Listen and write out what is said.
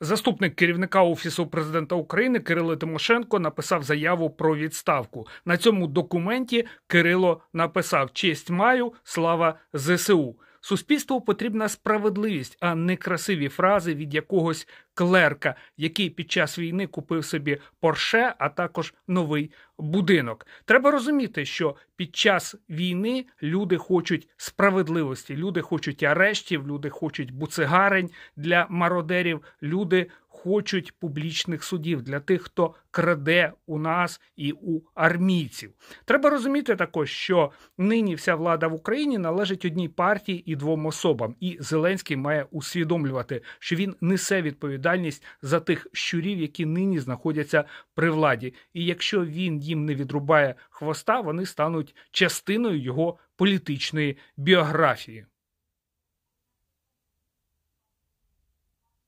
Заступник керівника Офісу президента України Кирило Тимошенко написав заяву про відставку. На цьому документі Кирило написав: «Честь маю, слава ЗСУ». Суспільству потрібна справедливість, а не красиві фрази від якогось клерка, який під час війни купив собі Порше, а також новий будинок. Треба розуміти, що під час війни люди хочуть справедливості, люди хочуть арештів, люди хочуть буцегарень для мародерів, люди хочуть публічних судів для тих, хто краде у нас і у армійців. Треба розуміти також, що нині вся влада в Україні належить одній партії і двом особам. І Зеленський має усвідомлювати, що він несе відповідальність за тих щурів, які нині знаходяться при владі. І якщо він їм не відрубає хвоста, вони стануть частиною його політичної біографії.